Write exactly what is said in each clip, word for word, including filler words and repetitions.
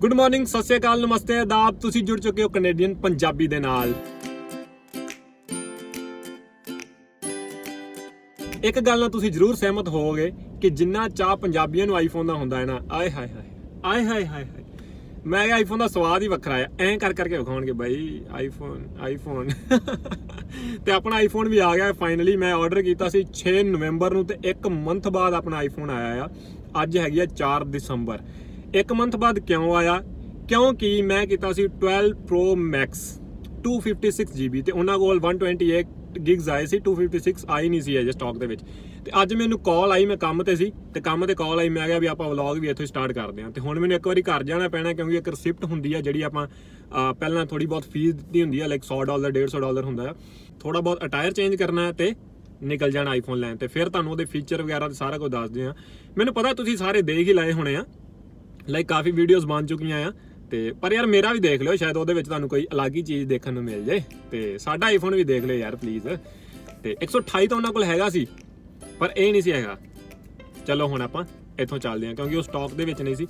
Good morning, सत श्री अकाल, नमस्ते, आदाब। तुसी जुड़ चुके हो कनेडियन पंजाबी दे नाल। एक गल नाल तुसी जरूर सहमत होवोगे कि जिन्ना चाह पंजाबियों नूं आईफोन दा हुंदा है ना, आए हाय हाय आए हाय हाय हाय, मैं आईफोन दा स्वाद ही वखरा है। ऐ कर करके विखाउणगे बई आईफोन आईफोन ते अपना आईफोन भी आ गया फाइनली। मैं ऑर्डर किया सी छे नवंबर नूं ते एक मंथ बाद अपना आईफोन आया आ। अज हैगी आ चार दिसंबर। एक मंथ बाद क्यों आया? क्योंकि मैं किया सी twelve pro max two fifty six G B, तो उन्होंने कोल वन ट्वेंटी एट गिग्स आए सी, टू फिफ्टी सिक्स आई नहीं सी अजे स्टॉक दे विच। ते अज मैनू कॉल आई, मैं काम ते सी ते काम ते कॉल आई, मैं कहा भी आप व्लॉग भी इत्थों स्टार्ट करते हैं। तो हुण मैनू एक बारी घर जाना पैना, क्योंकि एक रिसिप्ट हुंदी है जिहड़ी आपां पहलां थोड़ी बहुत फीस दी हुंदी है, लाइक सौ डॉलर डेढ़ सौ डॉलर हुंदा है। थोड़ा बहुत अटायर चेंज करना है तो निकल जाना आईफोन लैन, तो फिर तुहानूं उहदे फीचर वगैरह सारा कुछ दसदे आ। मैनू पता तुसीं सारे देख ही लाए होने आ, लाइक काफ़ी वीडियोज़ बन चुकियां आ, ते पर यार मेरा भी देख लो, शायद उहदे विच तुहानूं कोई अलग ही चीज़ देखने नूं मिल जाए। तो साडा आईफोन भी देख लो यार प्लीज़। तो एक सौ अठाई तो उन्होंने कोल हैगा सी, पर यह नहीं सी हैगा। चलो हुण आपां इत्थों चलदे हां, क्योंकि वो स्टॉक दे विच नहीं सी।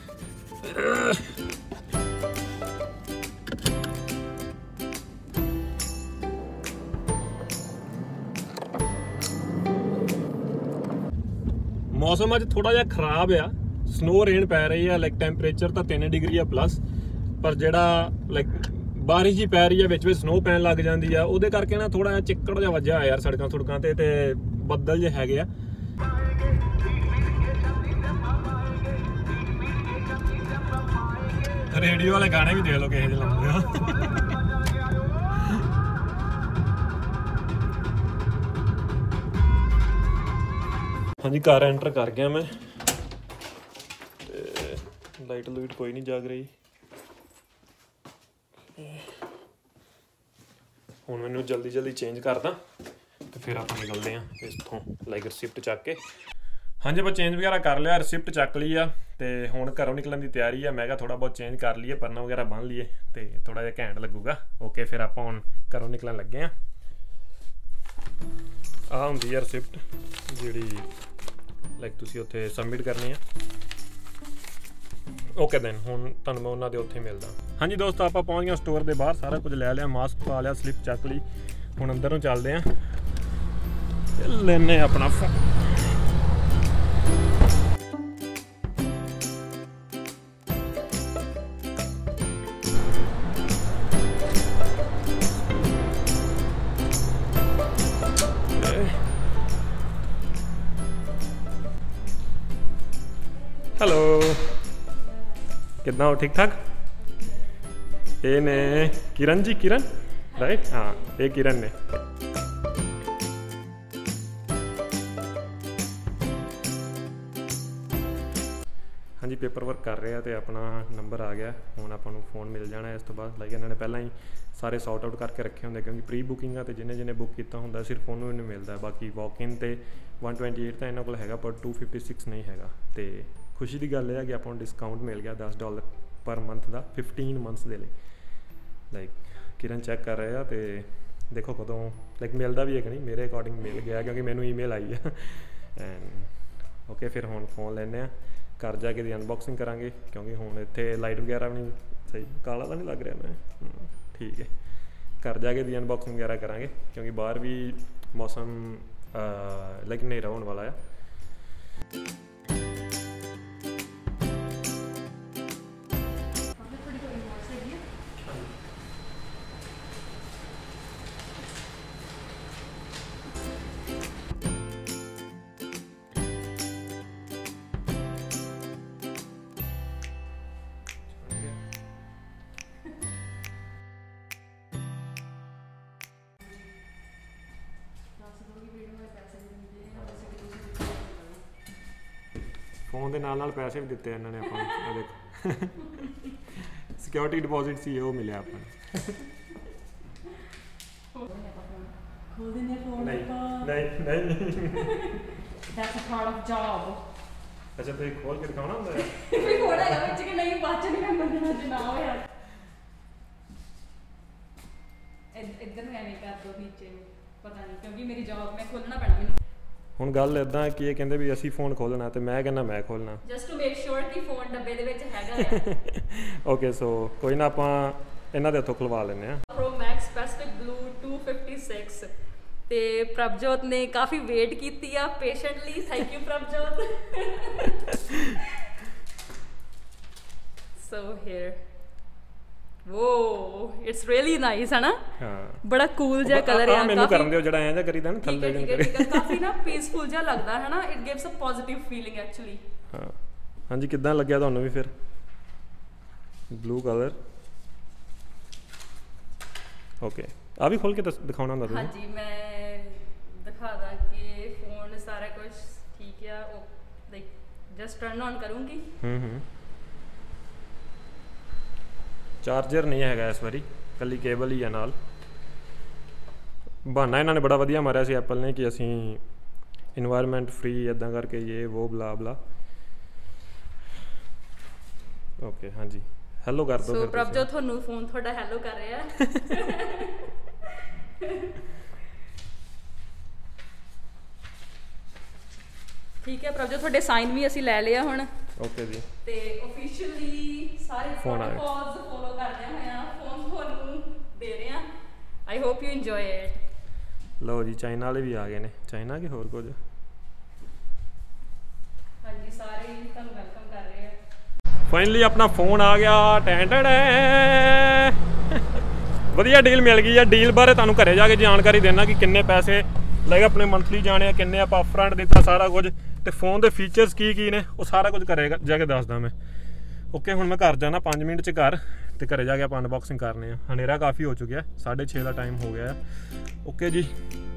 मौसम अज थोड़ा जिहा खराब आ, स्नो रेन पै रही है, लाइक टैंपरेचर तो तीन डिग्री है प्लस, पर जिहड़ा लाइक बारिश जी पै रही है विच विच स्नो पैन लग जाती है, उहदे करके ना थोड़ा जिहा चिक्कड़ जिहा वजया होया यार सड़कां सुड़कां ते, ते बदल जे हैगे आ। रेडियो वाले गाने भी देख लो किहे जे लाउंदे आ। हाँ जी, घर एंटर कर गया मैं। लाइट लूट कोई नहीं जाग रही। हुण मैनूं जल्दी जल्दी चेंज करदा तो फिर आप निकलते हैं इत्थों, लाइक रिसिप्ट चक के। हाँ जी, मैं चेंज वगैरह कर लिया, रिसिप्ट चक ली आ, तो हुण घरों निकलने की तैयारी है। मैं कहा थोड़ा बहुत चेंज कर लीए, परना वगैरह बन लीए, तो थोड़ा जिहा घैंट लगूगा। ओके, फिर आप हुण घरों निकलन लगे हैं। आ हुंदी है रिसिप्ट जिहड़ी लाइक तुसीं उत्थे सबमिट करनी है। ओके दैन हुण तुहानूं मैं उन्हां दे उत्थे मिलदा। हाँ जी दोस्तों, आप पहुँच गए स्टोर के बाहर, सारा कुछ लै लिया, मास्क पा लिया, स्लिप चक ली। हुण अंदर नूं चलदे हैं, लैने अपना फोन। हेलो, कितना हो? ठीक ठाक? ये ने किरण जी, किरण राइट? हाँ, ये किरण ने। हाँ जी, पेपर वर्क कर रहे हैं तो अपना नंबर आ गया। हुण आपां नूं फोन मिल जाना इस तो बाद। लाइक इन्होंने पहला ही सारे सॉर्ट आउट करके रखे होंगे, क्योंकि प्री बुकिंग है, तो जिन्हें जिन्हें बुक किया होंगे सिर्फ उन्होंने मिलता है। बाकी वॉक इन तो वन ट्वेंटी एट तो इन्हों को हैगा, पर टू फिफ्टी सिक्स नहीं हैगा। तो खुशी की गल है कि आपां नूं डिस्काउंट मिल गया दस डॉलर पर मंथ का, फिफ्टीन मंथ्स के लिए। लाइक किरण चैक कर रहे हैं, तो देखो कदों लाइक मिलता भी है कि नहीं। मेरे अकॉर्डिंग मिल गया, क्योंकि मैनू ईमेल आई है। एंड ओके, फिर हुण फोन लैने, घर जाके दी अनबॉक्सिंग करांगे, क्योंकि हुण इत्थे लाइट वगैरह भी नहीं सही, काला तो नहीं लग रहा मैं, ठीक है। घर जाके दी अनबॉक्सिंग वगैरह करांगे, क्योंकि बाहर भी मौसम लाइक नहीं होने वाला है। फोन के नाल नाल पैसे भी दिते इन्होंने आपां देखो। सिक्योरिटी डिपॉजिट सी वो मिले आपां नहीं नहीं नहीं That's a part of job. अच्छा, तो खोल के दिखाना होंदा है। फिर खोला है बच्चे के नहीं बात नहीं मैं बंदना जनाओ यार। इधर में नहीं कर दो नीचे, पता नहीं क्योंकि मेरी जॉब में खोलना पैना मैनू। ਹੁਣ ਗੱਲ ਇਦਾਂ ਕਿ ਇਹ ਕਹਿੰਦੇ ਵੀ ਅਸੀਂ ਫੋਨ ਖੋਲਣਾ ਤੇ ਮੈਂ ਕਹਿੰਦਾ ਮੈਂ ਖੋਲਣਾ ਜਸਟ ਟੂ ਮੇਕ ਸ਼ੋਰ ਕਿ ਫੋਨ ਡੱਬੇ ਦੇ ਵਿੱਚ ਹੈਗਾ ਆ। ਓਕੇ ਸੋ ਕੋਈ ਨਾ ਆਪਾਂ ਇਹਨਾਂ ਦੇ ਹੱਥੋਂ ਖੁਲਵਾ ਲੈਂਦੇ ਆ। Pro Max Pacific Blue two fifty-six ਤੇ ਪ੍ਰਭਜੋਤ ਨੇ ਕਾਫੀ ਵੇਟ ਕੀਤੀ ਆ patiently. Thank you Prabhjot. So here ਵੋ ਇਟਸ ਰੀਅਲੀ ਨਾਈਸ ਹੈ ਨਾ। ਹਾਂ ਬੜਾ ਕੂਲ ਜਿਹਾ ਕਲਰ ਆ। ਮੈਨੂੰ ਕਰਨ ਦਿਓ ਜਿਹੜਾ ਐਂ ਜਿਹਾ ਕਰੀਦਾ ਨਾ ਥੱਲੇ ਜਿਹਾ ਕਰੀ। ਕਾਫੀ ਨਾ ਪੀਸਫੁਲ ਜਿਹਾ ਲੱਗਦਾ ਹੈ ਨਾ। It gives a positive feeling actually. ਹਾਂ ਹਾਂਜੀ ਕਿੱਦਾਂ ਲੱਗਿਆ ਤੁਹਾਨੂੰ ਵੀ ਫਿਰ ਬਲੂ ਕਲਰ? ਓਕੇ ਆ ਵੀ ਖੋਲ ਕੇ ਦਿਖਾਉਣਾ ਹੁੰਦਾ ਤੁਸੀਂ? ਹਾਂਜੀ ਮੈਂ ਦਿਖਾ ਦਾਂ ਕਿ ਫੋਨ ਸਾਰਾ ਕੁਝ ਠੀਕ ਆ। ਉਹ ਲਾਈਕ ਜਸਟ ਟਰਨ ਔਨ ਕਰੂੰਗੀ। ਹੂੰ ਹੂੰ ਚਾਰਜਰ ਨਹੀਂ ਹੈਗਾ ਇਸ ਵਾਰੀ, ਕੱਲੀ ਕੇਬਲ ਹੀ ਆ ਨਾਲ। ਬਹਾਨਾ ਇਹਨਾਂ ਨੇ ਬੜਾ ਵਧੀਆ ਮਾਰਿਆ ਸੀ ਐਪਲ ਨੇ ਕਿ ਅਸੀਂ ਇਨਵਾਇਰਮੈਂਟ ਫ੍ਰੀ ਇੱਦਾਂ ਕਰਕੇ ਇਹ ਉਹ ਬਲਾ ਬਲਾ। ਓਕੇ ਹਾਂਜੀ ਹੈਲੋ ਕਰ ਦਿਓ। ਸੋ ਪ੍ਰਭਜੋਤ ਤੁਹਾਨੂੰ ਫੋਨ ਤੁਹਾਡਾ ਹੈਲੋ ਕਰ ਰਿਹਾ। ਠੀਕ ਹੈ ਪ੍ਰਭਜੋਤ ਤੁਹਾਡੇ ਸਾਈਨ ਵੀ ਅਸੀਂ ਲੈ ਲਿਆ ਹੁਣ। ਓਕੇ ਜੀ ਤੇ ਆਫੀਸ਼ੀਅਲੀ ਸਾਰੇ ਪ੍ਰੋਟੋਕੋਲਸ ਫੋਲੋ ਕਰਦੇ ਹੋਏ ਆ ਫੋਨ ਤੁਹਾਨੂੰ ਦੇ ਰਹੇ ਆ। I hope you enjoy it. ਲਓ ਜੀ ਚਾਈਨਾ ਵਾਲੇ ਵੀ ਆ ਗਏ ਨੇ। ਚਾਈਨਾ ਕਿ ਹੋਰ ਕੁਝ? ਹਾਂਜੀ ਸਾਰੇ ਤੁਹਾਨੂੰ ਵੈਲਕਮ ਕਰ ਰਹੇ ਆ। ਫਾਈਨਲੀ ਆਪਣਾ ਫੋਨ ਆ ਗਿਆ। ਟੈਂ ਟੈਂ ਵਧੀਆ ਡੀਲ ਮਿਲ ਗਈ ਆ। ਡੀਲ ਬਾਰੇ ਤੁਹਾਨੂੰ ਘਰੇ ਜਾ ਕੇ ਜਾਣਕਾਰੀ ਦੇਣਾ ਕਿ ਕਿੰਨੇ ਪੈਸੇ ਲੱਗੇ ਆਪਣੇ ਮੰਥਲੀ ਜਾਣੇ ਆ, ਕਿੰਨੇ ਆਪਾਂ ਅਪਫਰੰਟ ਦਿੱਤਾ ਸਾਰਾ ਕੁਝ, ਤੇ ਫੋਨ ਦੇ ਫੀਚਰਸ ਕੀ ਕੀ ਨੇ ਉਹ ਸਾਰਾ ਕੁਝ ਘਰੇ ਜਾ ਕੇ ਦੱਸਦਾ ਮੈਂ। ਓਕੇ ਹੁਣ ਮੈਂ ਘਰ ਜਾਣਾ ਪੰਜ ਮਿੰਟ 'ਚ ਘਰ, ਤੇ ਘਰੇ ਜਾ ਕੇ ਆਪਾਂ ਅਨਬਾਕਸਿੰਗ ਕਰਨੇ ਆ। ਹਨੇਰਾ ਕਾਫੀ ਹੋ ਚੁੱਕਿਆ, ਸਾਢੇ ਛੇ ਦਾ ਟਾਈਮ ਹੋ ਗਿਆ। ਓਕੇ ਜੀ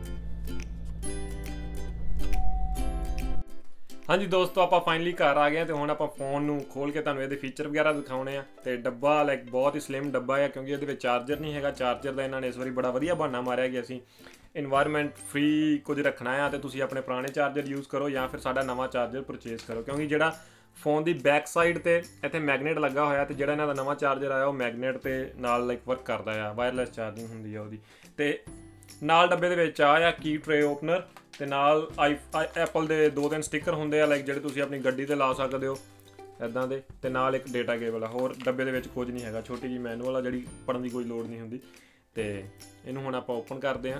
ਹਾਂਜੀ ਦੋਸਤੋ ਆਪਾਂ ਫਾਈਨਲੀ ਘਰ ਆ ਗਏ ਤੇ ਹੁਣ ਆਪਾਂ ਫੋਨ ਨੂੰ ਖੋਲ ਕੇ ਤੁਹਾਨੂੰ ਇਹਦੇ ਫੀਚਰ ਵਗੈਰਾ ਦਿਖਾਉਣੇ ਆ। ਤੇ ਡੱਬਾ ਲਾਈਕ ਬਹੁਤ ਹੀ ਸਲਿਮ ਡੱਬਾ ਆ ਕਿਉਂਕਿ ਇਹਦੇ ਵਿੱਚ ਚਾਰਜਰ ਨਹੀਂ ਹੈਗਾ। ਚਾਰਜਰ ਦਾ ਇਹਨਾਂ ਨੇ ਇਸ ਵਾਰੀ ਬੜਾ ਵਧੀਆ ਬਹਾਨਾ ਮਾਰਿਆ ਕਿ ਅਸੀਂ ਇਨਵਾਇਰਮੈਂਟ ਫ੍ਰੀ ਕੁਝ ਰੱਖਣਾ ਆ ਤੇ ਤੁਸੀਂ ਆਪਣੇ ਪੁਰਾਣੇ ਚਾਰਜਰ ਯੂਜ਼ ਕਰੋ ਜਾਂ ਫਿਰ ਸਾਡਾ ਨਵਾਂ ਚਾਰਜਰ ਪਰਚੇਸ ਕਰੋ। ਕਿਉਂਕਿ ਜਿਹੜਾ ਫੋਨ ਦੀ ਬੈਕ ਸਾਈਡ ਤੇ ਇੱਥੇ ਮੈਗਨੇਟ ਲੱਗਾ ਹੋਇਆ ਤੇ ਜਿਹੜਾ ਇਹਨਾਂ ਦਾ ਨਵਾਂ ਚਾਰਜਰ ਆਇਆ ਉਹ ਮੈਗਨੇਟ ਤੇ ਨਾਲ ਲਾਈਕ ਵਰਕ ਕਰਦਾ ਆ, ਵਾਇਰਲੈਸ ਚਾਰਜਿੰਗ ਹੁੰਦੀ ਆ ਉਹਦੀ। ਤੇ ਨਾਲ ਡੱਬੇ ਦੇ ਵਿੱਚ ਆ ਆ ਕੀ ਟਰੇ ਓਪਨਰ ਤੇ ਨਾਲ ਆਈ ਐਪਲ ਦੇ ਦੋ ਤਿੰਨ ਸਟਿੱਕਰ ਹੁੰਦੇ ਆ ਲਾਈਕ ਜਿਹੜੇ ਤੁਸੀਂ ਆਪਣੀ ਗੱਡੀ ਤੇ ਲਾ ਸਕਦੇ ਹੋ ਇੱਦਾਂ ਦੇ, ਤੇ ਨਾਲ ਇੱਕ ਡੇਟਾ ਕੇਬਲ ਆ। ਹੋਰ ਡੱਬੇ ਦੇ ਵਿੱਚ ਕੁਝ ਨਹੀਂ ਹੈਗਾ। ਛੋਟੀ ਜਿਹੀ ਮੈਨੂਅਲ ਆ ਜਿਹੜੀ ਪੜ੍ਹਨ ਦੀ ਕੋਈ ਲੋੜ ਨਹੀਂ ਹੁੰਦੀ। ਤੇ ਇਹਨੂੰ ਹੁਣ ਆਪਾਂ ਓਪਨ ਕਰਦੇ ਹਾਂ।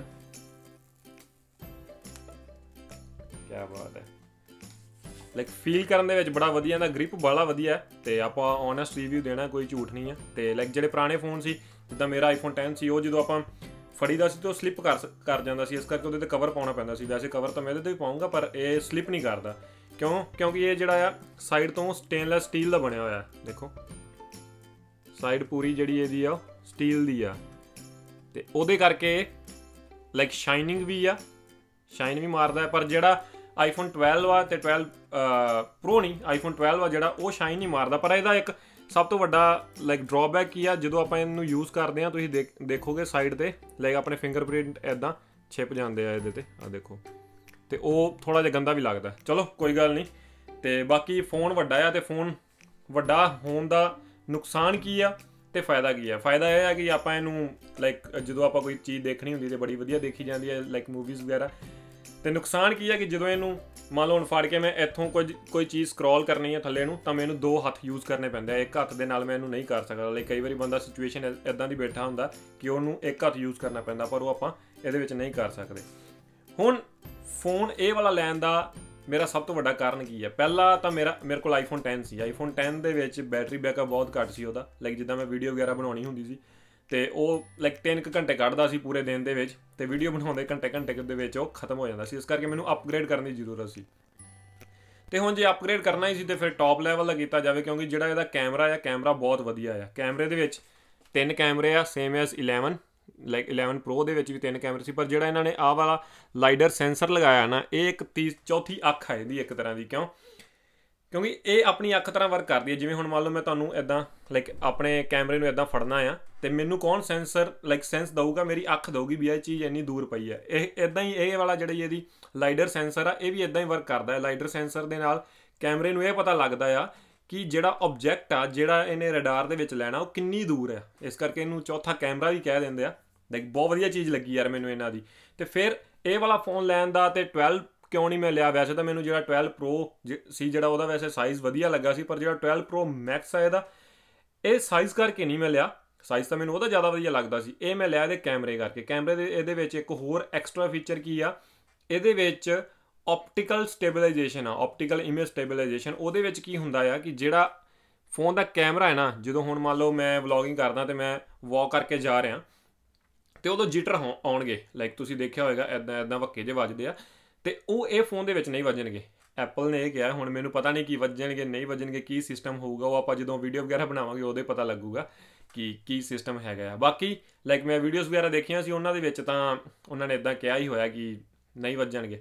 ਕਿਆ ਬਾਤ ਹੈ, ਲਾਈਕ ਫੀਲ ਕਰਨ ਦੇ ਵਿੱਚ ਬੜਾ ਵਧੀਆ ਦਾ ਗ੍ਰਿਪ ਬੜਾ ਵਧੀਆ ਤੇ ਆਪਾਂ ਓਨੈਸਟ ਰਿਵਿਊ ਦੇਣਾ, ਕੋਈ ਝੂਠ ਨਹੀਂ ਆ। ਤੇ ਲਾਈਕ ਜਿਹੜੇ ਪੁਰਾਣੇ ਫੋਨ ਸੀ ਜਿੱਦਾਂ ਮੇਰਾ ਆਈਫੋਨ ਟੈਨ ਸੀ ਉਹ ਜਦੋਂ ਆਪਾਂ ਫੜੀਦਾ ਸੀ ਤਾਂ ਉਹ ਸਲਿੱਪ ਕਰ ਕਰ ਜਾਂਦਾ ਸੀ, ਇਸ ਕਰਕੇ ਉਹਦੇ ਤੇ ਕਵਰ ਪਾਉਣਾ ਪੈਂਦਾ ਸੀ। ਵੈਸੇ ਕਵਰ ਤਾਂ ਮੈਂ ਇਹਦੇ ਤੇ ਵੀ ਪਾਉਂਗਾ ਪਰ ਇਹ ਸਲਿੱਪ ਨਹੀਂ ਕਰਦਾ। ਕਿਉਂ? ਕਿਉਂਕਿ ਇਹ ਜਿਹੜਾ ਆ ਸਾਈਡ ਤੋਂ ਸਟੇਨਲੈਸ ਸਟੀਲ ਦਾ ਬਣਿਆ ਹੋਇਆ। ਦੇਖੋ ਸਾਈਡ ਪੂਰੀ ਜਿਹੜੀ ਇਹਦੀ ਆ ਸਟੀਲ ਦੀ ਆ ਤੇ ਉਹਦੇ ਕਰਕੇ ਲਾਈਕ ਸ਼ਾਈਨਿੰਗ ਵੀ ਆ, ਸ਼ਾਈਨ ਵੀ ਮਾਰਦਾ। ਪਰ ਜਿਹੜਾ ਆਈਫੋਨ ਟਵੈਲਵ ਆ ਤੇ ਟਵੈਲਵ ਪ੍ਰੋ ਨਹੀਂ ਆਈਫੋਨ ਟਵੈਲਵ ਆ ਜਿਹੜਾ ਉਹ ਸ਼ਾਈਨ ਨਹੀਂ ਮਾਰਦਾ। ਪਰ ਇਹਦਾ ਇੱਕ ਸਭ ਤੋਂ ਵੱਡਾ ਲਾਈਕ ਡਰਾਬੈਕ ਕੀ ਆ, ਜਦੋਂ ਆਪਾਂ ਇਹਨੂੰ ਯੂਜ਼ ਕਰਦੇ ਹਾਂ ਤੁਸੀਂ ਦੇਖ ਦੇਖੋਗੇ ਸਾਈਡ ਤੇ ਲਾਈਕ ਆਪਣੇ ਫਿੰਗਰਪ੍ਰਿੰਟ ਇੱਦਾਂ ਛਿਪ ਜਾਂਦੇ ਆ ਇਹਦੇ ਤੇ, ਆ ਦੇਖੋ। ਤੇ ਉਹ ਥੋੜ੍ਹਾ ਜਿਹਾ ਗੰਦਾ ਵੀ ਲੱਗਦਾ। ਚਲੋ ਕੋਈ ਗੱਲ ਨਹੀਂ। ਤੇ ਬਾਕੀ ਫੋਨ ਵੱਡਾ ਆ ਤੇ ਫੋਨ ਵੱਡਾ ਹੋਣ ਦਾ ਨੁਕਸਾਨ ਕੀ ਆ ਤੇ ਫਾਇਦਾ ਕੀ ਆ? ਫਾਇਦਾ ਇਹ ਆ ਕਿ ਆਪਾਂ ਇਹਨੂੰ ਲਾਈਕ ਜਦੋਂ ਆਪਾਂ ਕੋਈ ਚੀਜ਼ ਦੇਖਣੀ ਹੁੰਦੀ ਤੇ ਬੜੀ ਵਧੀਆ ਦੇਖੀ ਜਾਂਦੀ ਹੈ ਲਾਈਕ ਮੂਵੀਜ਼ ਵਗੈਰਾ। ਤੇ ਨੁਕਸਾਨ ਕੀ ਆ ਕਿ ਜਦੋਂ ਇਹਨੂੰ ਮੰਨ ਲਓ ਹੁਣ ਫੜ ਕੇ ਮੈਂ ਇੱਥੋਂ ਕੁਝ ਕੋਈ ਚੀਜ਼ ਸਕਰੋਲ ਕਰਨੀ ਹੈ ਥੱਲੇ ਨੂੰ ਤਾਂ ਮੈਨੂੰ ਦੋ ਹੱਥ ਯੂਜ਼ ਕਰਨੇ ਪੈਂਦੇ ਆ। ਇੱਕ ਹੱਥ ਦੇ ਨਾਲ ਮੈਂ ਇਹਨੂੰ ਨਹੀਂ ਕਰ ਸਕਦਾ। ਲਾਈਕ ਕਈ ਵਾਰੀ ਬੰਦਾ ਸਿਚੁਏਸ਼ਨ ਇੱਦਾਂ ਦੀ ਬੈਠਾ ਹੁੰਦਾ ਕਿ ਉਹਨੂੰ ਇੱਕ ਹੱਥ ਯੂਜ਼ ਕਰਨਾ ਪੈਂਦਾ, ਪਰ ਉਹ ਆਪਾਂ ਇਹਦੇ ਵਿੱਚ ਨਹੀਂ ਕਰ ਸਕਦੇ। ਹੁਣ ਫੋਨ ਇਹ ਵਾਲਾ ਲੈਣ ਦਾ ਮੇਰਾ ਸਭ ਤੋਂ ਵੱਡਾ ਕਾਰਨ ਕੀ ਹੈ? ਪਹਿਲਾ ਤਾਂ ਮੇਰਾ ਮੇਰੇ ਕੋਲ ਆਈਫੋਨ ਟੈਨ ਸੀ। ਆਈਫੋਨ ਟੈਨ ਦੇ ਵਿੱਚ ਬੈਟਰੀ ਬੈਕਅਪ ਬਹੁਤ ਘੱਟ ਸੀ ਉਹਦਾ। ਲਾਈਕ ਜਿੱਦਾਂ ਮੈਂ ਵੀਡੀਓ ਵਗੈਰਾ ਬਣਾਉਣੀ ਹੁੰਦੀ ਸੀ ਤੇ ਉਹ ਲਾਈਕ ਤਿੰਨ ਕੁ ਘੰਟੇ ਕੱਢਦਾ ਸੀ ਪੂਰੇ ਦਿਨ ਦੇ ਵਿੱਚ, ਤੇ ਵੀਡੀਓ ਬਣਾਉਂਦੇ ਘੰਟੇ ਘੰਟੇ ਦੇ ਵਿੱਚ ਉਹ ਖਤਮ ਹੋ ਜਾਂਦਾ ਸੀ। ਇਸ ਕਰਕੇ ਮੈਨੂੰ ਅਪਗ੍ਰੇਡ ਕਰਨ ਦੀ ਜ਼ਰੂਰਤ ਸੀ। ਤੇ ਹੁਣ ਜੇ ਅਪਗ੍ਰੇਡ ਕਰਨਾ ਹੀ ਸੀ ਤੇ ਫਿਰ ਟੌਪ ਲੈਵਲ ਦਾ ਕੀਤਾ ਜਾਵੇ, ਕਿਉਂਕਿ ਜਿਹੜਾ ਇਹਦਾ ਕੈਮਰਾ ਆ ਕੈਮਰਾ ਬਹੁਤ ਵਧੀਆ ਆ। ਕੈਮਰੇ ਦੇ ਵਿੱਚ ਤਿੰਨ ਕੈਮਰੇ ਆ same S eleven, like eleven pro ਦੇ ਵਿੱਚ ਵੀ ਤਿੰਨ ਕੈਮਰੇ ਸੀ। ਪਰ ਜਿਹੜਾ ਇਹਨਾਂ ਨੇ ਆਹ ਵਾਲਾ ਲਾਈਡਰ ਸੈਂਸਰ ਲਗਾਇਆ ਨਾ, ਇਹ ਇੱਕ ਤੀ ਚੌਥੀ ਅੱਖ ਹੈ ਇਹਦੀ ਇੱਕ ਤਰ੍ਹਾਂ ਦੀ। ਕਿਉਂ? ਕਿਉਂਕਿ ਇਹ ਆਪਣੀ ਅੱਖ ਤਰ੍ਹਾਂ ਵਰਕ ਕਰਦੀ ਹੈ। ਜਿਵੇਂ ਹੁਣ ਮੰਨ ਲਓ ਮੈਂ ਤੁਹਾਨੂੰ ਇੱਦਾਂ ਲਾਈਕ ਆਪਣੇ ਕੈਮਰੇ ਨੂੰ ਇੱਦਾਂ ਫੜਨਾ ਆ ਤੇ ਮੈਨੂੰ ਕੌਣ ਸੈਂਸਰ ਲਾਈਕ ਸੈਂਸ ਦਊਗਾ? ਮੇਰੀ ਅੱਖ ਦਊਗੀ ਵੀ ਇਹ ਚੀਜ਼ ਇੰਨੀ ਦੂਰ ਪਈ ਹੈ। ਇਹ ਇੱਦਾਂ ਹੀ ਇਹ ਵਾਲਾ ਜਿਹੜੀ ਇਹਦੀ ਲਾਈਡਰ ਸੈਂਸਰ ਆ ਇਹ ਵੀ ਇੱਦਾਂ ਹੀ ਵਰਕ ਕਰਦਾ ਹੈ। ਲਾਈਡਰ ਸੈਂਸਰ ਦੇ ਨਾਲ ਕੈਮਰੇ ਨੂੰ ਇਹ ਪਤਾ ਲੱਗਦਾ ਆ ਕਿ ਜਿਹੜਾ ਆਬਜੈਕਟ ਆ ਜਿਹੜਾ ਇਹਨੇ ਰਡਾਰ ਦੇ ਵਿੱਚ ਲੈਣਾ ਉਹ ਕਿੰਨੀ ਦੂਰ ਹੈ। ਇਸ ਕਰਕੇ ਇਹਨੂੰ ਚੌਥਾ ਕੈਮਰਾ ਵੀ ਕਹਿ ਦਿੰਦੇ ਆ। ਲਾਈਕ ਬਹੁਤ ਵਧੀਆ ਚੀਜ਼ ਲੱਗੀ ਯਾਰ ਮੈਨੂੰ ਇਹਨਾਂ ਦੀ। ਤੇ ਫਿਰ ਇਹ ਵਾਲਾ ਫੋਨ ਲੈਣ ਦਾ ਤੇ ਟਵੈਲਵ ਕਿਉਂ ਨਹੀਂ ਮੈਂ ਲਿਆ? ਵੈਸੇ ਤਾਂ ਮੈਨੂੰ ਜਿਹੜਾ ਟਵੈਲਵ ਪ੍ਰੋ ਸੀ ਜਿਹੜਾ ਉਹਦਾ ਵੈਸੇ ਸਾਈਜ਼ ਵਧੀਆ ਲੱਗਾ ਸੀ, ਪਰ ਜਿਹੜਾ ਟਵੈਲਵ ਪ੍ਰੋ ਮੈਕਸ ਆ ਇਹਦਾ ਇਹ ਸਾਈਜ਼ ਕਰਕੇ ਨਹੀਂ ਮੈਂ ਲਿਆ, ਸਾਈਜ਼ ਤਾਂ ਮੈਨੂੰ ਉਹਦਾ ਜ਼ਿਆਦਾ ਵਧੀਆ ਲੱਗਦਾ ਸੀ, ਇਹ ਮੈਂ ਲਿਆ ਇਹਦੇ ਕੈਮਰੇ ਕਰਕੇ। ਕੈਮਰੇ ਦੇ ਇਹਦੇ ਵਿੱਚ ਇੱਕ ਹੋਰ ਐਕਸਟਰਾ ਫੀਚਰ ਕੀ ਆ, ਇਹਦੇ ਵਿੱਚ ਆਪਟੀਕਲ ਸਟੇਬਲਾਈਜੇਸ਼ਨ ਆ, ਆਪਟੀਕਲ ਇਮੇਜ ਸਟੇਬਲਾਈਜੇਸ਼ਨ। ਉਹਦੇ ਵਿੱਚ ਕੀ ਹੁੰਦਾ ਆ ਕਿ ਜਿਹੜਾ ਫੋਨ ਦਾ ਕੈਮਰਾ ਹੈ ਨਾ, ਜਦੋਂ ਹੁਣ ਮੰਨ ਲਓ ਮੈਂ ਵਲੌਗਿੰਗ ਕਰਦਾ ਤੇ ਮੈਂ ਵਾਕ ਕਰਕੇ ਜਾ ਰਿਹਾ ਤੇ ਉਦੋਂ ਜਿਟਰ ਆਉਣਗੇ, ਲਾਈਕ ਤੁਸੀਂ ਦੇਖਿਆ ਹੋਏਗਾ ਇੱਦਾਂ ਇੱਦਾਂ ਵੱਕੇ ਜਿਹੇ ਵੱਜਦੇ ਆ, ਤੇ ਉਹ ਇਹ ਫੋਨ ਦੇ ਵਿੱਚ ਨਹੀਂ ਵੱਜਣਗੇ। ਐਪਲ ਨੇ ਇਹ ਕਿਹਾ, ਹੁਣ ਮੈਨੂੰ ਪਤਾ ਨਹੀਂ ਕੀ ਵੱਜਣਗੇ ਨਹੀਂ ਵੱਜਣਗੇ, ਕੀ ਸਿਸਟਮ ਹੋਊਗਾ, ਉਹ ਆਪਾਂ ਜਦੋਂ ਵੀਡੀਓ ਵਗੈਰਾ ਬਣਾਵਾਂਗੇ ਉਹਦੇ ਪਤਾ ਲੱਗੂਗਾ ਕਿ ਕੀ ਸਿਸਟਮ ਹੈਗਾ ਆ। ਬਾਕੀ ਲਾਈਕ ਮੈਂ ਵੀਡੀਓਜ਼ ਵਗੈਰਾ ਦੇਖੀਆਂ ਸੀ, ਉਹਨਾਂ ਦੇ ਵਿੱਚ ਤਾਂ ਉਹਨਾਂ ਨੇ ਇੱਦਾਂ ਕਿਹਾ ਹੀ ਹੋਇਆ ਕਿ ਨਹੀਂ ਵੱਜਣਗੇ।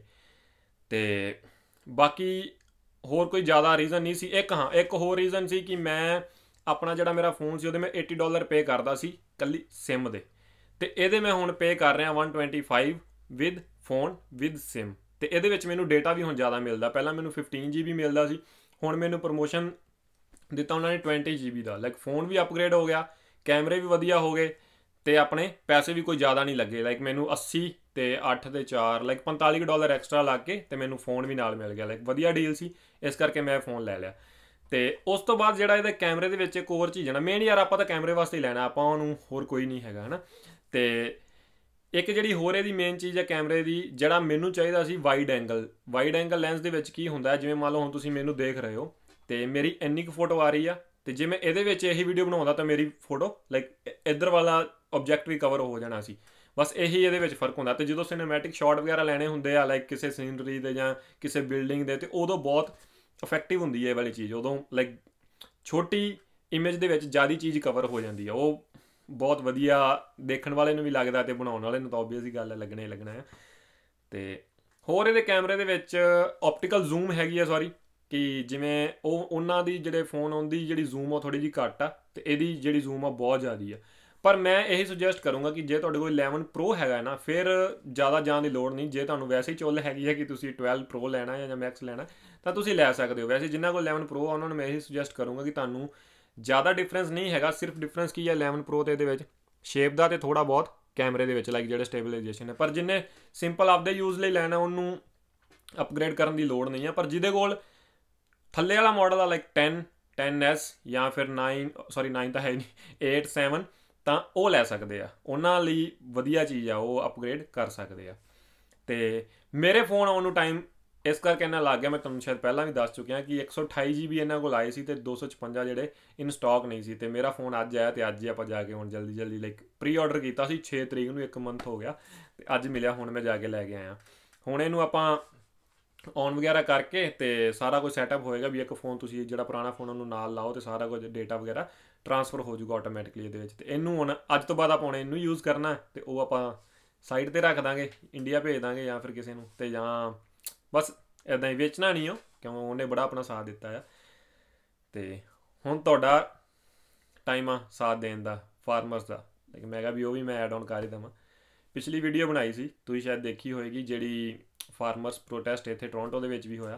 ਤੇ ਬਾਕੀ ਹੋਰ ਕੋਈ ਜ਼ਿਆਦਾ ਰੀਜ਼ਨ ਨਹੀਂ ਸੀ। ਇੱਕ ਹਾਂ ਇੱਕ ਹੋਰ ਰੀਜ਼ਨ ਸੀ ਕਿ ਮੈਂ ਆਪਣਾ ਜਿਹੜਾ ਮੇਰਾ ਫੋਨ ਸੀ ਉਹਦੇ ਮੈਂ eighty ਡਾਲਰ ਪੇ ਕਰਦਾ ਸੀ ਇਕੱਲੀ ਸਿਮ ਦੇ, ਤੇ ਇਹਦੇ ਮੈਂ ਹੁਣ ਪੇ ਕਰ ਰਿਹਾ one twenty-five with phone with SIM. ਤੇ ਇਹਦੇ ਵਿੱਚ ਮੈਨੂੰ ਡੇਟਾ ਵੀ ਹੁਣ ਜ਼ਿਆਦਾ ਮਿਲਦਾ, ਪਹਿਲਾਂ ਮੈਨੂੰ fifteen ਜੀ ਬੀ ਮਿਲਦਾ ਸੀ, ਹੁਣ ਮੈਨੂੰ ਪ੍ਰਮੋਸ਼ਨ ਦਿੱਤਾ ਉਹਨਾਂ ਨੇ twenty ਜੀ ਬੀ ਦਾ। ਲਾਈਕ ਫੋਨ ਵੀ ਅਪਗ੍ਰੇਡ ਹੋ ਗਿਆ, ਕੈਮਰੇ ਵੀ ਵਧੀਆ ਹੋ ਗਏ, ਤੇ ਆਪਣੇ ਪੈਸੇ ਵੀ ਕੋਈ ਜ਼ਿਆਦਾ ਨਹੀਂ ਲੱਗੇ। ਲਾਈਕ ਮੈਨੂੰ अस्सी ਤੇ ਅੱਠ ਤੇ ਚਾਰ ਲਾਈਕ ਪੰਤਾਲੀ ਡਾਲਰ ਐਕਸਟਰਾ ਲੱਗ ਕੇ ਤੇ ਮੈਨੂੰ ਫੋਨ ਵੀ ਨਾਲ ਮਿਲ ਗਿਆ। ਲਾਈਕ ਵਧੀਆ ਡੀਲ ਸੀ, ਇਸ ਕਰਕੇ ਮੈਂ ਫੋਨ ਲੈ ਲਿਆ। ਤੇ ਉਸ ਤੋਂ ਬਾਅਦ ਜਿਹੜਾ ਇਹਦੇ ਕੈਮਰੇ ਦੇ ਵਿੱਚ ਇੱਕ ਹੋਰ ਚੀਜ਼ ਹੈ ਨਾ, ਮੇਨ ਯਾਰ ਆਪਾਂ ਤਾਂ ਕੈਮਰੇ ਵਾਸਤੇ ਹੀ ਲੈਣਾ, ਆਪਾਂ ਉਹਨੂੰ ਹੋਰ ਕੋਈ ਨਹੀਂ ਹੈਗਾ ਹੈ ਨਾ। ਤੇ ਇੱਕ ਜਿਹੜੀ ਹੋਰ ਇਹਦੀ ਮੇਨ ਚੀਜ਼ ਹੈ ਕੈਮਰੇ ਦੀ, ਜਿਹੜਾ ਮੈਨੂੰ ਚਾਹੀਦਾ ਸੀ wide angle. Wide angle lens ਦੇ ਵਿੱਚ ਕੀ ਹੁੰਦਾ, ਜਿਵੇਂ ਮੰਨ ਲਓ ਹੁਣ ਤੁਸੀਂ ਮੈਨੂੰ ਦੇਖ ਰਹੇ ਹੋ ਤੇ ਮੇਰੀ ਇੰਨੀ ਕੁ ਫੋਟੋ ਆ ਰਹੀ ਆ, ਤੇ ਜੇ ਮੈਂ ਇਹਦੇ ਵਿੱਚ ਇਹੀ ਵੀਡੀਓ ਬਣਾਉਂਦਾ ਤਾਂ ਮੇਰੀ ਫੋਟੋ ਲਾਈਕ ਇੱਧਰ ਵਾਲਾ ਆਬਜੈਕਟ ਵੀ ਕਵਰ ਹੋ ਜਾਣਾ ਸੀ। ਬਸ ਇਹੀ ਇਹਦੇ ਵਿੱਚ ਫਰਕ ਹੁੰਦਾ। ਤੇ ਜਦੋਂ ਸਿਨੇਮੈਟਿਕ ਸ਼ਾਟ ਵਗੈਰਾ ਲੈਣੇ ਹੁੰਦੇ ਆ ਲਾਈਕ ਕਿਸੇ ਸੀਨਰੀ ਦੇ ਜਾਂ ਕਿਸੇ ਬਿਲਡਿੰਗ ਦੇ, ਤੇ ਉਦੋਂ ਬਹੁਤ ਇਫੈਕਟਿਵ ਹੁੰਦੀ ਹੈ ਇਹ ਵਾਲੀ ਚੀਜ਼। ਉਦੋਂ ਲਾਈਕ ਛੋਟੀ ਇਮੇਜ ਦੇ ਵਿੱਚ ਜ਼ਿਆਦਾ ਚੀਜ਼ ਕਵਰ ਹੋ ਜਾਂਦੀ ਆ, ਉਹ ਬਹੁਤ ਵਧੀਆ ਦੇਖਣ ਵਾਲੇ ਨੂੰ ਵੀ ਲੱਗਦਾ ਤੇ ਬਣਾਉਣ ਵਾਲੇ ਨੂੰ ਤਾਂ ਓਬਵੀਅਸ ਹੀ ਗੱਲ ਹੈ, ਲੱਗਣਾ ਹੀ ਲੱਗਣਾ ਹੈ। ਤੇ ਹੋਰ ਇਹਦੇ ਕੈਮਰੇ ਦੇ ਵਿੱਚ ਆਪਟੀਕਲ ਜ਼ੂਮ ਹੈਗੀ ਆ, ਸੌਰੀ, ਕਿ ਜਿਵੇਂ ਉਹ ਉਹਨਾਂ ਦੀ ਜਿਹੜੇ ਫੋਨ ਆਉਂਦੀ ਜਿਹੜੀ ਜ਼ੂਮ ਆ ਥੋੜ੍ਹੀ ਜਿਹੀ ਘੱਟ ਆ, ਤੇ ਇਹਦੀ ਜਿਹੜੀ ਜ਼ੂਮ ਆ ਬਹੁਤ ਜ਼ਿਆਦਾ ਆ। ਪਰ ਮੈਂ ਇਹੀ ਸੁਜੈਸਟ ਕਰੂੰਗਾ ਕਿ ਜੇ ਤੁਹਾਡੇ ਕੋਲ eleven ਪ੍ਰੋ ਹੈਗਾ ਨਾ, ਫਿਰ ਜ਼ਿਆਦਾ ਜਾਣ ਦੀ ਲੋੜ ਨਹੀਂ। ਜੇ ਤੁਹਾਨੂੰ ਵੈਸੇ ਹੀ ਚੁੱਲ ਹੈਗੀ ਹੈ ਕਿ ਤੁਸੀਂ twelve ਪ੍ਰੋ ਲੈਣਾ ਹੈ ਜਾਂ ਮੈਕਸ ਲੈਣਾ, ਤਾਂ ਤੁਸੀਂ ਲੈ ਸਕਦੇ ਹੋ। ਵੈਸੇ ਜਿਨ੍ਹਾਂ ਕੋਲ eleven ਪ੍ਰੋ ਆ ਉਹਨਾਂ ਨੂੰ ਮੈਂ ਇਹੀ ਸੁਜੈਸਟ ਕਰੂੰਗਾ ਕਿ ਤੁਹਾਨੂੰ ਜ਼ਿਆਦਾ ਡਿਫਰੈਂਸ ਨਹੀਂ ਹੈਗਾ। ਸਿਰਫ ਡਿਫਰੈਂਸ ਕੀ ਹੈ eleven ਪ੍ਰੋ ਤੇ ਇਹਦੇ ਵਿੱਚ, ਸ਼ੇਪ ਦਾ ਤੇ ਥੋੜ੍ਹਾ ਬਹੁਤ ਕੈਮਰੇ ਦੇ ਵਿੱਚ ਲਾਈਕ ਜਿਹੜੇ ਸਟੇਬਲਾਈਜੇਸ਼ਨ ਹੈ। ਪਰ ਜਿੰਨੇ ਸਿੰਪਲ ਆਪਦੇ ਯੂਜ਼ ਲਈ ਲੈਣਾ ਉਹਨੂੰ ਅਪਗ੍ਰੇਡ ਕਰਨ ਦੀ ਲੋੜ ਨਹੀਂ ਹੈ। ਪਰ ਜਿਹਦੇ ਕੋਲ ਥੱਲੇ ਵਾਲਾ ਮਾਡਲ ਆ ਲਾਈਕ ten ten S ਜਾਂ ਫਿਰ nine ਸੌਰੀ nine ਤਾਂ ਹੈ ਨਹੀਂ eight seven, ਤਾਂ ਉਹ ਲੈ ਸਕਦੇ ਆ, ਉਹਨਾਂ ਲਈ ਵਧੀਆ ਚੀਜ਼ ਆ, ਉਹ ਅਪਗ੍ਰੇਡ ਕਰ ਸਕਦੇ ਆ। ਤੇ ਮੇਰੇ ਫੋਨ ਆਉਣ ਨੂੰ ਟਾਈਮ ਇਸ ਕਰਕੇ ਇਹਨਾਂ ਲੱਗ ਗਿਆ, ਮੈਂ ਤੁਹਾਨੂੰ ਸ਼ਾਇਦ ਪਹਿਲਾਂ ਵੀ ਦੱਸ ਚੁੱਕਿਆ ਕਿ ਇੱਕ ਸੌ ਅਠਾਈ ਜੀ ਬੀ ਇਹਨਾਂ ਕੋਲ ਆਏ ਸੀ ਤੇ ਦੋ ਸੌ ਛਪੰਜਾ ਜਿਹੜੇ ਇਨ ਸਟਾਕ ਨਹੀਂ ਸੀ। ਤੇ ਮੇਰਾ ਫੋਨ ਅੱਜ ਆਇਆ ਤੇ ਅੱਜ ਹੀ ਆਪਾਂ ਜਾ ਕੇ ਹੁਣ ਜਲਦੀ ਜਲਦੀ ਲਾਈਕ ਪ੍ਰੀ ਆਰਡਰ ਕੀਤਾ ਸੀ ਛੇ ਤਰੀਕ ਨੂੰ, ਇੱਕ ਮੰਥ ਹੋ ਗਿਆ ਤੇ ਅੱਜ ਮਿਲਿਆ, ਹੁਣ ਮੈਂ ਜਾ ਕੇ ਲੈ ਕੇ ਆਇਆ। ਹੁਣ ਇਹਨੂੰ ਆਪਾਂ ਔਨ ਵਗੈਰਾ ਕਰਕੇ ਤੇ ਸਾਰਾ ਕੁਝ ਸੈਟਅਪ ਹੋਏਗਾ ਵੀ ਇੱਕ ਫੋਨ ਤੁਸੀਂ ਜਿਹੜਾ ਪੁਰਾਣਾ ਫੋਨ ਉਹਨੂੰ ਨਾਲ ਲਾਓ ਤੇ ਸਾਰਾ ਕੁਝ ਡੇਟਾ ਵਗੈਰਾ ਟ੍ਰਾਂਸਫਰ ਹੋ ਜਾਊਗਾ ਆਟੋਮੈਟਿਕਲੀ ਇਹਦੇ ਵਿੱਚ। ਤੇ ਇਹਨੂੰ ਹੁਣ ਅੱਜ ਤੋਂ ਬਾਅਦ ਆਪਾਂ ਹੁਣ ਇਹਨੂੰ ਯੂਜ਼ ਕਰਨਾ, ਤੇ ਉਹ ਆਪਾਂ ਸਾਈਡ 'ਤੇ ਰੱਖ ਦਾਂਗੇ, ਇੰਡੀਆ ਭੇਜ ਦਾਂਗੇ ਜਾਂ ਫਿਰ ਕਿਸੇ ਨੂੰ, ਤੇ ਜਾਂ ਬਸ ਇੱਦਾਂ ਹੀ ਵੇਚਣਾ ਨਹੀਂ ਉਹ, ਕਿਉਂ ਉਹਨੇ ਬੜਾ ਆਪਣਾ ਸਾਥ ਦਿੱਤਾ ਆ। ਤੇ ਹੁਣ ਤੁਹਾਡਾ ਟਾਈਮ ਆ ਸਾਥ ਦੇਣ ਦਾ ਫਾਰਮਰਸ ਦਾ, ਲੇਕਿਨ ਮੈਂ ਕਿਹਾ ਵੀ ਉਹ ਵੀ ਮੈਂ ਐਡ ਔਨ ਕਰ ਹੀ ਦੇਵਾਂ। ਪਿਛਲੀ ਵੀਡੀਓ ਬਣਾਈ ਸੀ ਤੁਸੀਂ ਸ਼ਾਇਦ ਦੇਖੀ ਹੋਏਗੀ, ਜਿਹੜੀ ਫਾਰਮਰਸ ਪ੍ਰੋਟੈਸਟ ਇੱਥੇ ਟੋਰਾਂਟੋ ਦੇ ਵਿੱਚ ਵੀ ਹੋਇਆ।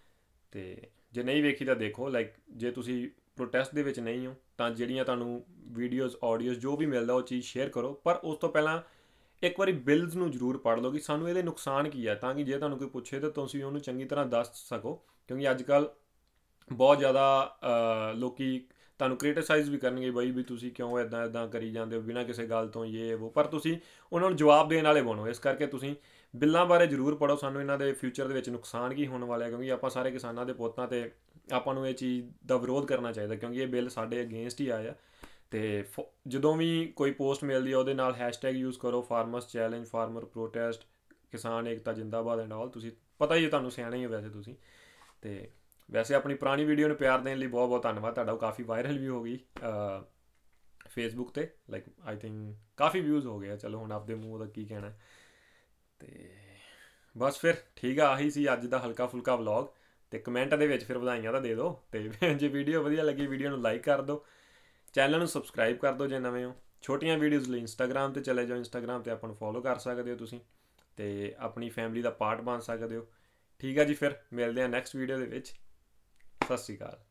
ਤੇ ਜੇ ਨਹੀਂ ਵੇਖੀ ਤਾਂ ਦੇਖੋ, ਲਾਈਕ ਜੇ ਤੁਸੀਂ ਪ੍ਰੋਟੈਸਟ ਦੇ ਵਿੱਚ ਨਹੀਂ ਹੋ ਤਾਂ ਜਿਹੜੀਆਂ ਤੁਹਾਨੂੰ ਵੀਡੀਓਜ਼ ਆਡੀਓਜ਼ ਜੋ ਵੀ ਮਿਲਦਾ ਉਹ ਚੀਜ਼ ਸ਼ੇਅਰ ਕਰੋ। ਪਰ ਉਸ ਤੋਂ ਪਹਿਲਾਂ ਇੱਕ ਵਾਰੀ ਬਿਲਸ ਨੂੰ ਜ਼ਰੂਰ ਪੜ੍ਹ ਲਓ ਕਿ ਸਾਨੂੰ ਇਹਦੇ ਨੁਕਸਾਨ ਕੀ ਹੈ, ਤਾਂ ਕਿ ਜੇ ਤੁਹਾਨੂੰ ਕੋਈ ਪੁੱਛੇ ਤਾਂ ਤੁਸੀਂ ਉਹਨੂੰ ਚੰਗੀ ਤਰ੍ਹਾਂ ਦੱਸ ਸਕੋ। ਕਿਉਂਕਿ ਅੱਜ ਕੱਲ੍ਹ ਬਹੁਤ ਜ਼ਿਆਦਾ ਲੋਕੀ ਤੁਹਾਨੂੰ ਕ੍ਰਿਟਿਸਾਈਜ਼ ਵੀ ਕਰਨਗੇ, ਬਈ ਵੀ ਤੁਸੀਂ ਕਿਉਂ ਇੱਦਾਂ ਇੱਦਾਂ ਕਰੀ ਜਾਂਦੇ ਹੋ ਬਿਨਾਂ ਕਿਸੇ ਗੱਲ ਤੋਂ, ਇਹ ਉਹ, ਪਰ ਤੁਸੀਂ ਉਹਨਾਂ ਨੂੰ ਜਵਾਬ ਦੇਣ ਵਾਲੇ ਬਣੋ। ਇਸ ਕਰਕੇ ਤੁਸੀਂ ਬਿੱਲਾਂ ਬਾਰੇ ਜ਼ਰੂਰ ਪੜ੍ਹੋ, ਸਾਨੂੰ ਇਹਨਾਂ ਦੇ ਫਿਊਚਰ ਦੇ ਵਿੱਚ ਨੁਕਸਾਨ ਕੀ ਹੋਣ ਵਾਲਾ ਹੈ। ਕਿਉਂਕਿ ਆਪਾਂ ਸਾਰੇ ਕਿਸਾਨਾਂ ਦੇ ਪੁੱਤਾਂ ਤੇ ਆਪਾਂ ਨੂੰ ਇਹ ਚੀਜ਼ ਦਾ ਵਿਰੋਧ ਕਰਨਾ ਚਾਹੀਦਾ, ਕਿਉਂਕਿ ਇਹ ਬਿੱਲ ਸਾਡੇ ਅਗੇਂਸਟ ਹੀ ਆਇਆ। ਤੇ ਫ ਜਦੋਂ ਵੀ ਕੋਈ ਪੋਸਟ ਮਿਲਦੀ ਹੈ ਉਹਦੇ ਨਾਲ ਹੈਸ਼ਟੈਗ ਯੂਜ਼ ਕਰੋ, ਫਾਰਮਰਸ ਚੈਲੰਜ, ਫਾਰਮਰ ਪ੍ਰੋਟੈਸਟ, ਕਿਸਾਨ ਏਕਤਾ ਜਿੰਦਾਬਾਦ ਐਂਡ ਆਲ। ਤੁਸੀਂ ਪਤਾ ਹੀ ਹੈ, ਤੁਹਾਨੂੰ ਸਿਆਣੇ ਹੀ ਹੋ ਵੈਸੇ ਤੁਸੀਂ। ਤੇ ਵੈਸੇ ਆਪਣੀ ਪੁਰਾਣੀ ਵੀਡੀਓ ਨੂੰ ਪਿਆਰ ਦੇਣ ਲਈ ਬਹੁਤ ਬਹੁਤ ਧੰਨਵਾਦ ਤੁਹਾਡਾ, ਉਹ ਕਾਫੀ ਵਾਇਰਲ ਵੀ ਹੋ ਗਈ ਫੇਸਬੁੱਕ 'ਤੇ, ਲਾਈਕ ਆਈ ਥਿੰਕ ਕਾਫੀ ਵਿਊਜ਼ ਹੋ ਗਏ। ਚਲੋ ਹੁਣ ਆਪਦੇ ਮੂੰਹ ਦਾ ਕੀ ਕਹਿਣਾ। ਤੇ ਬਸ ਫਿਰ ਠੀਕ ਆ, ਆਹੀ ਸੀ ਅੱਜ ਦਾ ਹਲਕਾ ਫੁਲਕਾ ਵਲੌਗ। ਤੇ ਕਮੈਂਟ ਦੇ ਵਿੱਚ ਫਿਰ ਵਧਾਈਆਂ ਤਾਂ ਦੇ ਦਿਓ, ਤੇ ਜੇ ਵੀਡੀਓ ਵਧੀਆ ਲੱਗੀ ਵੀਡੀਓ ਨੂੰ ਲਾਈਕ ਕਰ ਦਿਓ, ਚੈਨਲ ਨੂੰ ਸਬਸਕ੍ਰਾਈਬ ਕਰ ਦਿਓ ਜੇ ਨਵੇਂ ਹੋ। ਛੋਟੀਆਂ ਵੀਡੀਓਜ਼ ਲਈ ਇੰਸਟਾਗ੍ਰਾਮ 'ਤੇ ਚਲੇ ਜਾਓ, ਇੰਸਟਾਗ੍ਰਾਮ 'ਤੇ ਆਪਾਂ ਨੂੰ ਫੋਲੋ ਕਰ ਸਕਦੇ ਹੋ ਤੁਸੀਂ, ਤੇ ਆਪਣੀ ਫੈਮਿਲੀ ਦਾ ਪਾਰਟ ਬਣ ਸਕਦੇ ਹੋ। ਠੀਕ ਆ ਜੀ, ਫਿਰ ਮਿਲਦੇ ਹਾਂ ਨੈਕਸਟ ਵੀਡੀਓ ਦੇ ਵਿੱਚ। ਸਤਿ ਸ਼੍ਰੀ ਅਕਾਲ।